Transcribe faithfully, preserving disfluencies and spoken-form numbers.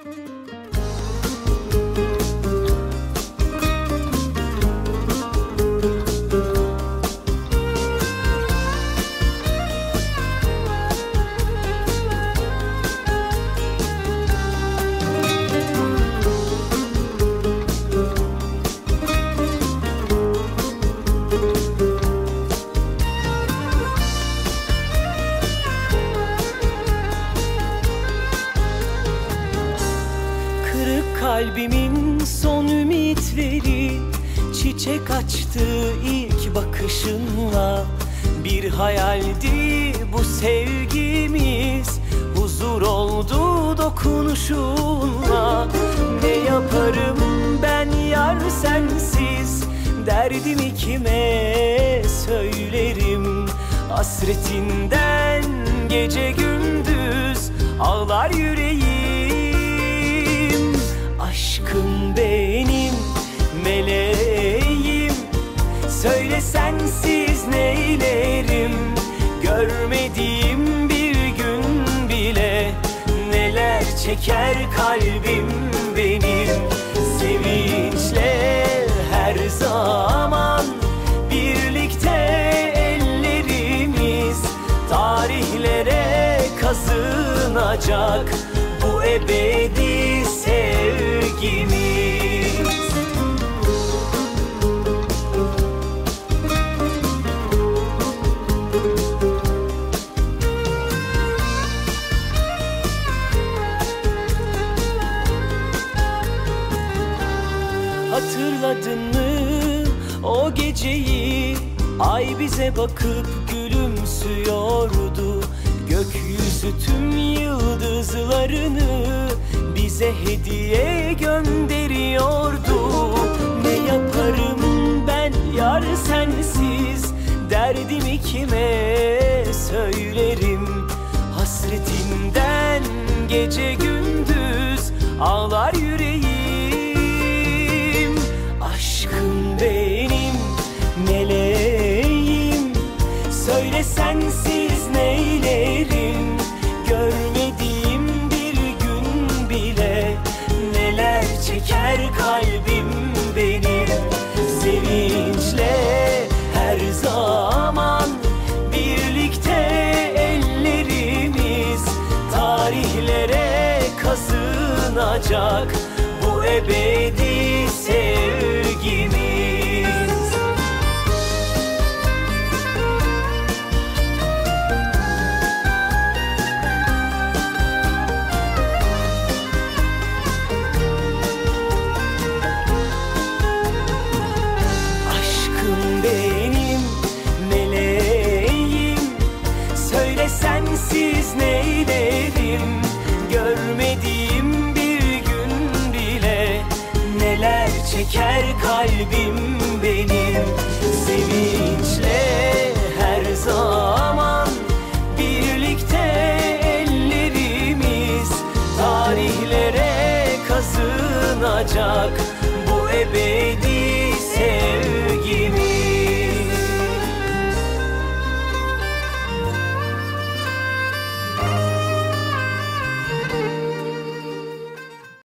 Kalbimin son ümitleri çiçek açtı ilk bakışınla. Bir hayaldi bu sevgimiz, huzur oldu dokunuşunla. Ne yaparım ben yar sensiz, derdimi kime söylerim? Hasretinden gece gündüz ağlar yüreğim. Aşkım benim, meleğim, söyle sensiz neylerim? Görmediğim bir gün bile neler çeker kalbim benim. Sevinçle her zaman birlikte ellerimiz tarihlere kazınacak bu ebedi sevgimiz. Hatırladın mı o geceyi? Ay bize bakıp gülümsüyordu. Gökyüzü tüm yıldızlarını bize hediye gönderiyordu. Ne yaparım ben yar sensiz, derdimi kime söylerim? Hasretinden gece gündüz ağlar yüreğim. Aşkım benim, meleğim, söyle sensiz neylerim? Görmediğim bir gün bile neler çeker kalbim benim. Sevinçle her zaman birlikte ellerimiz tarihlere kazınacak bu ebedi sevgimiz. Sensiz neylerim? Görmediğim bir gün bile neler çeker kalbim benim. Sevinç